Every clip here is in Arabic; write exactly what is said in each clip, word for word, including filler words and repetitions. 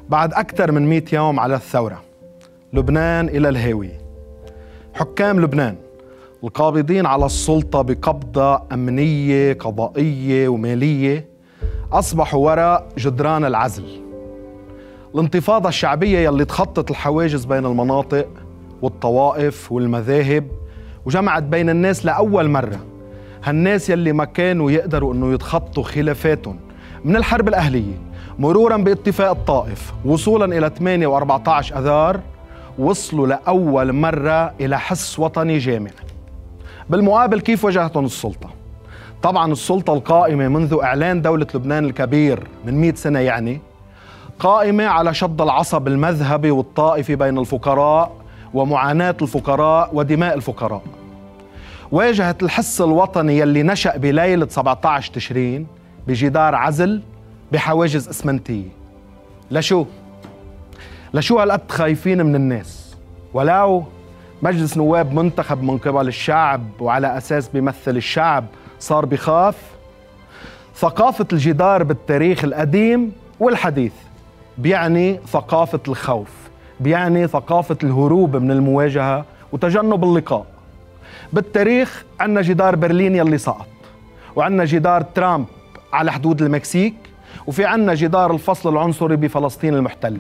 بعد أكثر من مئة يوم على الثورة، لبنان إلى الهاوية. حكام لبنان القابضين على السلطة بقبضة أمنية قضائية ومالية أصبحوا وراء جدران العزل. الانتفاضة الشعبية يلي تخطت الحواجز بين المناطق والطوائف والمذاهب وجمعت بين الناس لأول مرة، هالناس يلي ما كانوا يقدروا أنه يتخطوا خلافاتهم من الحرب الأهلية مرورا باتفاق الطائف وصولا إلى ثمانية وأربعة عشر أذار، وصلوا لأول مرة إلى حس وطني جامع. بالمقابل كيف واجهتهم السلطة؟ طبعا السلطة القائمة منذ إعلان دولة لبنان الكبير من مئة سنة، يعني قائمة على شد العصب المذهبي والطائفي بين الفقراء ومعاناة الفقراء ودماء الفقراء. واجهت الحس الوطني يلي نشأ بليلة سبعة عشر تشرين بجدار عزل بحواجز اسمنتية. لشو؟ لشو هالقد خايفين من الناس؟ ولو مجلس نواب منتخب من قبل الشعب وعلى أساس بيمثل الشعب صار بخاف؟ ثقافة الجدار بالتاريخ القديم والحديث بيعني ثقافة الخوف، بيعني ثقافة الهروب من المواجهة وتجنب اللقاء. بالتاريخ عنا جدار برلين يلي سقط، وعنا جدار ترامب على حدود المكسيك، وفي عنا جدار الفصل العنصري بفلسطين المحتلة.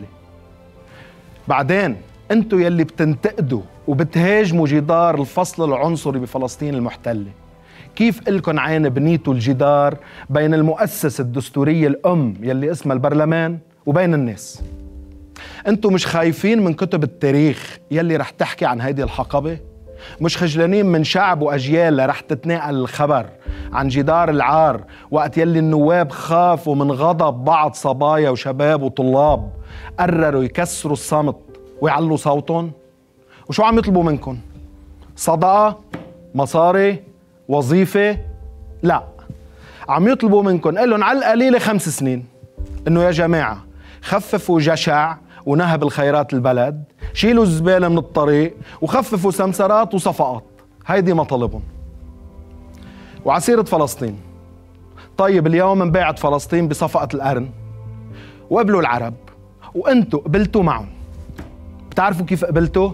بعدين انتو يلي بتنتقدوا وبتهاجموا جدار الفصل العنصري بفلسطين المحتلة، كيف إلكن عين بنيتوا الجدار بين المؤسسة الدستورية الأم يلي اسمها البرلمان وبين الناس؟ انتو مش خايفين من كتب التاريخ يلي رح تحكي عن هيدي الحقبة؟ مش خجلانين من شعب وأجيال رح تتناقل الخبر عن جدار العار وقت يلي النواب خافوا من غضب بعض صبايا وشباب وطلاب قرروا يكسروا الصمت ويعلوا صوتهم؟ وشو عم يطلبوا منكم؟ صدقة؟ مصاري؟ وظيفة؟ لا، عم يطلبوا منكم قلن على القليلة خمس سنين انه يا جماعة خففوا جشع ونهب الخيرات البلد، شيلوا الزبالة من الطريق وخففوا سمسرات وصفقات. هيدي مطالبهم. وعسيرة فلسطين، طيب اليوم انباعت فلسطين بصفقة القرن وقبلوا العرب وانتوا قبلتوا معهم. بتعرفوا كيف قبلتوا؟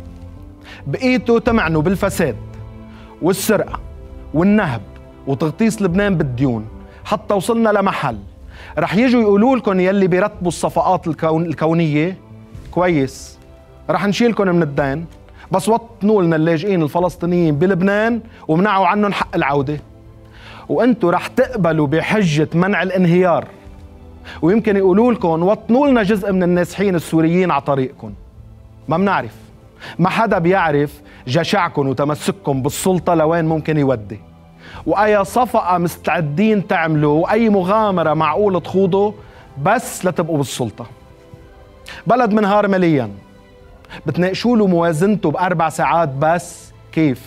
بقيتوا تمعنوا بالفساد والسرقة والنهب وتغطيس لبنان بالديون حتى وصلنا لمحل رح يجوا يقولوا لكم يلي بيرتبوا الصفقات الكون الكونية كويس، رح نشيلكم من الدين، بس وطنوا لنا اللاجئين الفلسطينيين بلبنان ومنعوا عنهم حق العودة. وانتوا رح تقبلوا بحجة منع الانهيار، ويمكن يقولوا لكم وطنوا لنا جزء من النازحين السوريين على طريقكم. ما بنعرف، ما حدا بيعرف جشعكم وتمسككم بالسلطة لوين ممكن يودي، وأي صفقة مستعدين تعملوا وأي مغامرة معقول تخوضوا بس لتبقوا بالسلطة. بلد منهار ماليا بتناقشوا له موازنته بأربع ساعات بس، كيف؟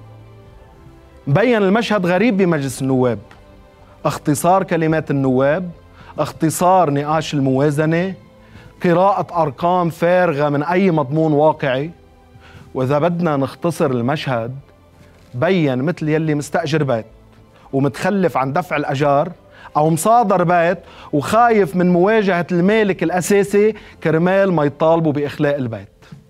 مبين المشهد غريب بمجلس النواب، اختصار كلمات النواب، اختصار نقاش الموازنة، قراءة أرقام فارغة من أي مضمون واقعي. وإذا بدنا نختصر المشهد، بين مثل يلي مستأجر بيت ومتخلف عن دفع الأجار، أو مصادر بيت وخايف من مواجهة المالك الأساسي كرمال ما يطالبوا بإخلاء البيت.